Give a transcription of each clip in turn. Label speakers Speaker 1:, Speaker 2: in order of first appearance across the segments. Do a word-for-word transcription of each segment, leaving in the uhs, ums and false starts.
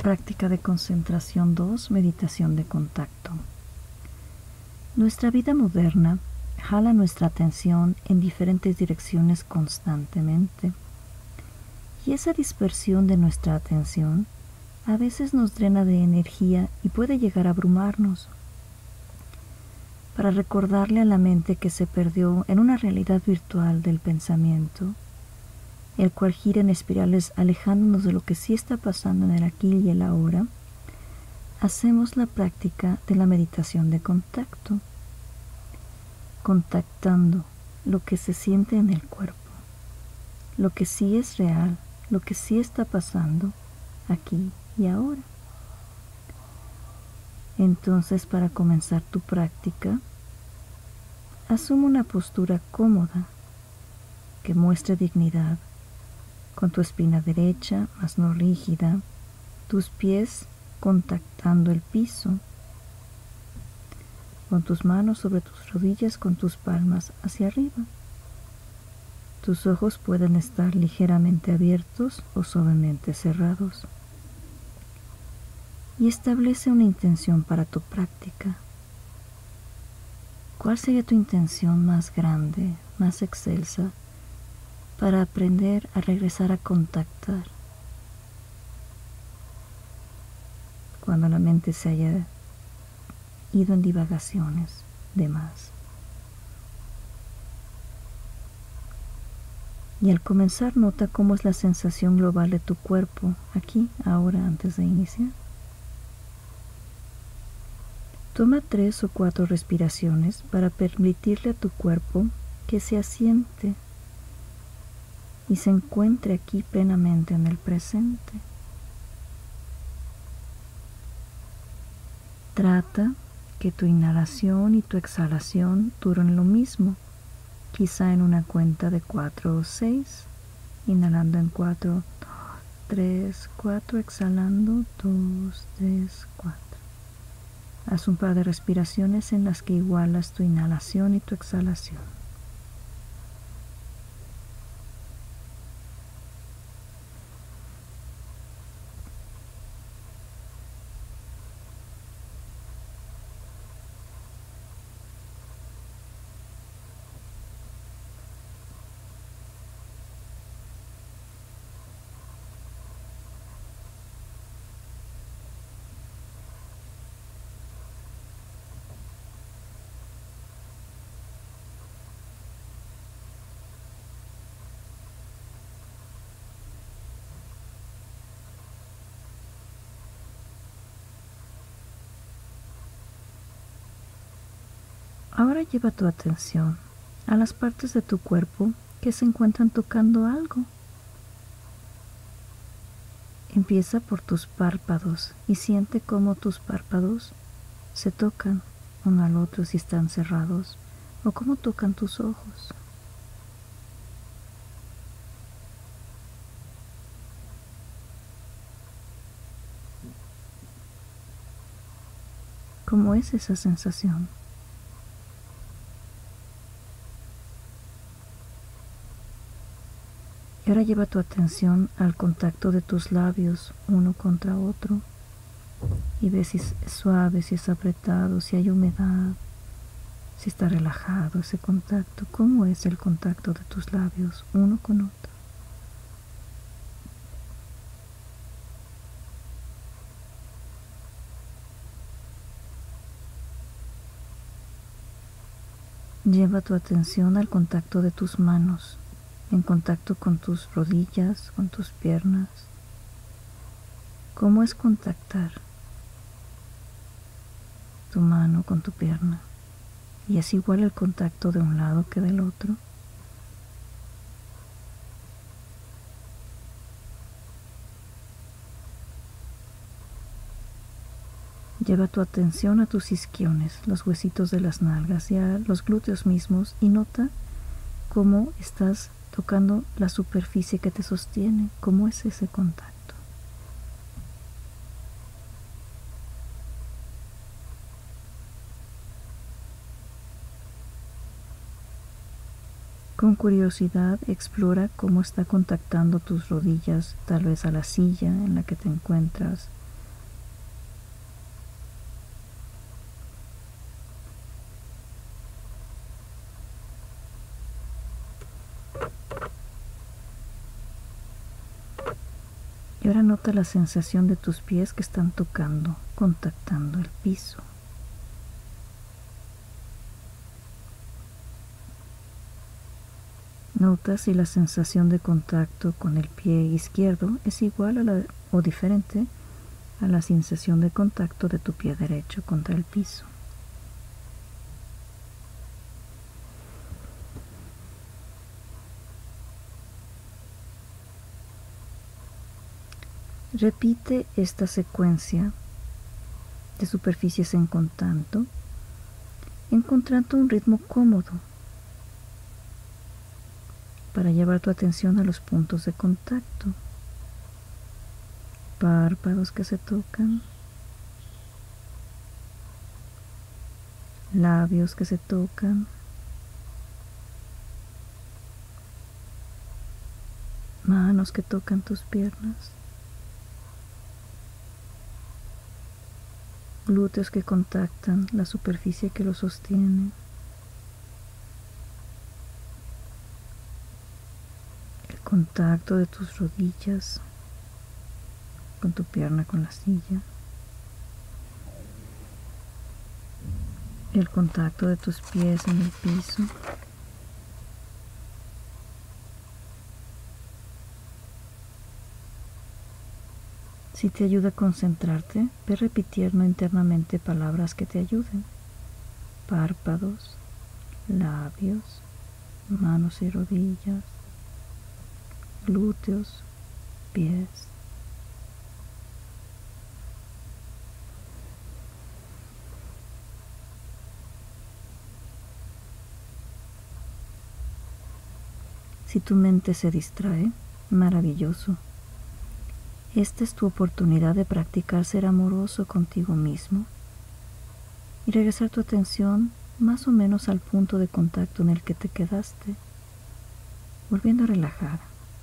Speaker 1: Práctica de concentración dos, meditación de contacto. Nuestra vida moderna jala nuestra atención en diferentes direcciones constantemente, y esa dispersión de nuestra atención a veces nos drena de energía y puede llegar a abrumarnos. Para recordarle a la mente que se perdió en una realidad virtual del pensamiento, el cual gira en espirales alejándonos de lo que sí está pasando en el aquí y el ahora, hacemos la práctica de la meditación de contacto, contactando lo que se siente en el cuerpo, lo que sí es real, lo que sí está pasando aquí y ahora. Entonces, para comenzar tu práctica, asume una postura cómoda que muestre dignidad, con tu espina derecha, más no rígida, tus pies contactando el piso, con tus manos sobre tus rodillas, con tus palmas hacia arriba. Tus ojos pueden estar ligeramente abiertos o suavemente cerrados. Y establece una intención para tu práctica. ¿Cuál sería tu intención más grande, más excelsa, para aprender a regresar a contactar cuando la mente se haya ido en divagaciones de más? Y al comenzar, nota cómo es la sensación global de tu cuerpo aquí, ahora, antes de iniciar. Toma tres o cuatro respiraciones para permitirle a tu cuerpo que se asiente y se encuentre aquí plenamente en el presente. Trata que tu inhalación y tu exhalación duren lo mismo, quizá en una cuenta de cuatro o seis, inhalando en cuatro, dos, tres, cuatro, exhalando dos, tres, cuatro. Haz un par de respiraciones en las que igualas tu inhalación y tu exhalación. Ahora lleva tu atención a las partes de tu cuerpo que se encuentran tocando algo. Empieza por tus párpados y siente cómo tus párpados se tocan uno al otro si están cerrados, o cómo tocan tus ojos. ¿Cómo es esa sensación? Y ahora lleva tu atención al contacto de tus labios uno contra otro y ve si es suave, si es apretado, si hay humedad, si está relajado ese contacto. ¿Cómo es el contacto de tus labios uno con otro? Lleva tu atención al contacto de tus manos, en contacto con tus rodillas, con tus piernas. ¿Cómo es contactar tu mano con tu pierna? ¿Y es igual el contacto de un lado que del otro? Lleva tu atención a tus isquiones, los huesitos de las nalgas y a los glúteos mismos, y nota cómo estás tocando la superficie que te sostiene. ¿Cómo es ese contacto? Con curiosidad explora cómo está contactando tus rodillas, tal vez a la silla en la que te encuentras, Y ahora nota la sensación de tus pies que están tocando, contactando el piso. Nota si la sensación de contacto con el pie izquierdo es igual a la, o diferente a la sensación de contacto de tu pie derecho contra el piso. Repite esta secuencia de superficies en contacto, encontrando un ritmo cómodo para llevar tu atención a los puntos de contacto. Párpados que se tocan, labios que se tocan, manos que tocan tus piernas, glúteos que contactan la superficie que los sostiene, el contacto de tus rodillas con tu pierna con la silla, el contacto de tus pies en el piso, si te ayuda a concentrarte, ve repitiendo internamente palabras que te ayuden: párpados, labios, manos y rodillas, glúteos, pies. Si tu mente se distrae, maravilloso. Esta es tu oportunidad de practicar ser amoroso contigo mismo y regresar tu atención más o menos al punto de contacto en el que te quedaste, volviendo a relajar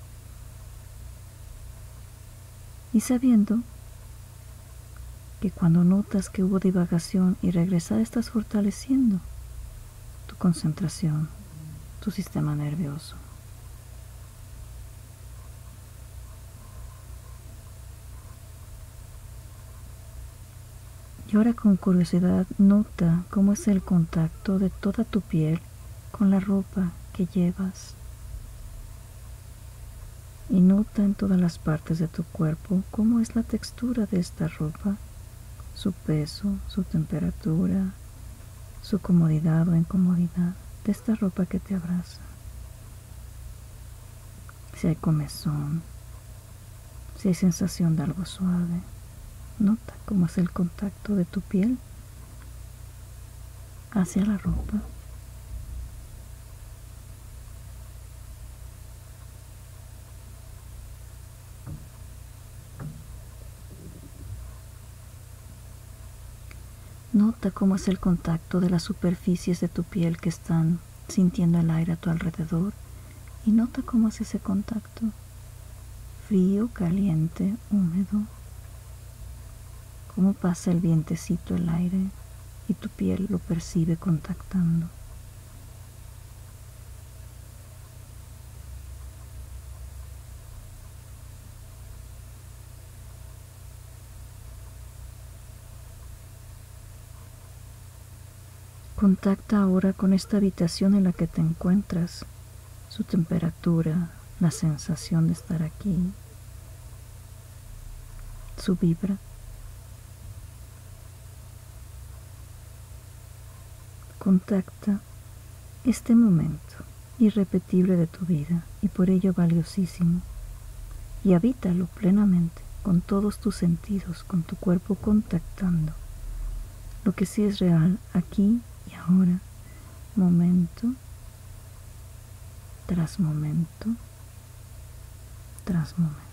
Speaker 1: y sabiendo que cuando notas que hubo divagación y regresar, estás fortaleciendo tu concentración, tu sistema nervioso. Y ahora con curiosidad nota cómo es el contacto de toda tu piel con la ropa que llevas. Y nota en todas las partes de tu cuerpo cómo es la textura de esta ropa, su peso, su temperatura, su comodidad o incomodidad de esta ropa que te abraza. Si hay comezón, si hay sensación de algo suave. Nota cómo es el contacto de tu piel hacia la ropa. Nota cómo es el contacto de las superficies de tu piel que están sintiendo el aire a tu alrededor y nota cómo es ese contacto. Frío, caliente, húmedo. Cómo pasa el vientecito, el aire, y tu piel lo percibe contactando. Contacta ahora con esta habitación en la que te encuentras, su temperatura, la sensación de estar aquí, su vibra. Contacta este momento irrepetible de tu vida y por ello valiosísimo, y habítalo plenamente con todos tus sentidos, con tu cuerpo contactando lo que sí es real aquí y ahora, momento tras momento tras momento.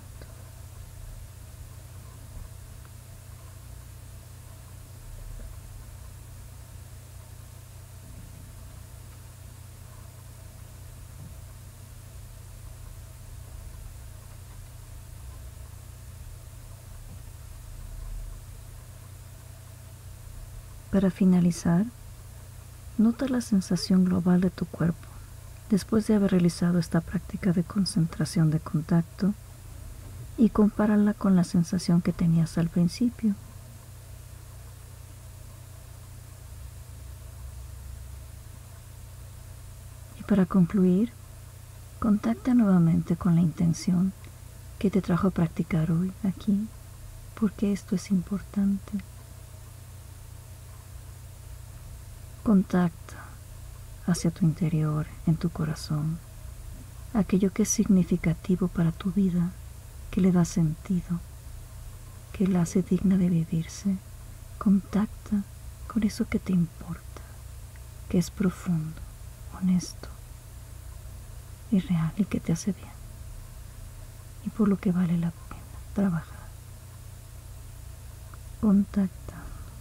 Speaker 1: Para finalizar, nota la sensación global de tu cuerpo después de haber realizado esta práctica de concentración de contacto y compárala con la sensación que tenías al principio. Y para concluir, contacta nuevamente con la intención que te trajo a practicar hoy aquí, porque esto es importante. Contacta hacia tu interior, en tu corazón, aquello que es significativo para tu vida, que le da sentido, que la hace digna de vivirse. Contacta con eso que te importa, que es profundo, honesto y real y que te hace bien y por lo que vale la pena trabajar. Contacta.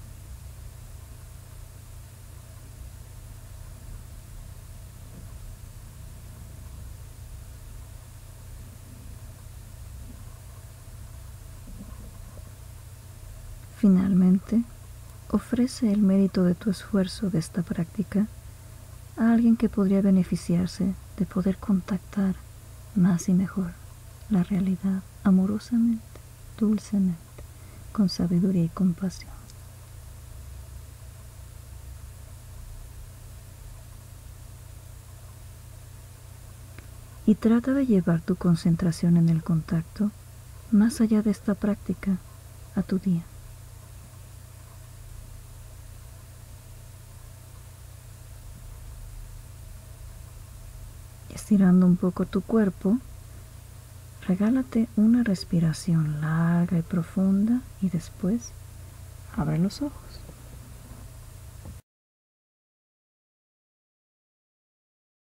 Speaker 1: Finalmente, ofrece el mérito de tu esfuerzo de esta práctica a alguien que podría beneficiarse de poder contactar más y mejor la realidad amorosamente, dulcemente, con sabiduría y compasión. Y trata de llevar tu concentración en el contacto más allá de esta práctica a tu día. Estirando un poco tu cuerpo, regálate una respiración larga y profunda y después abre los ojos.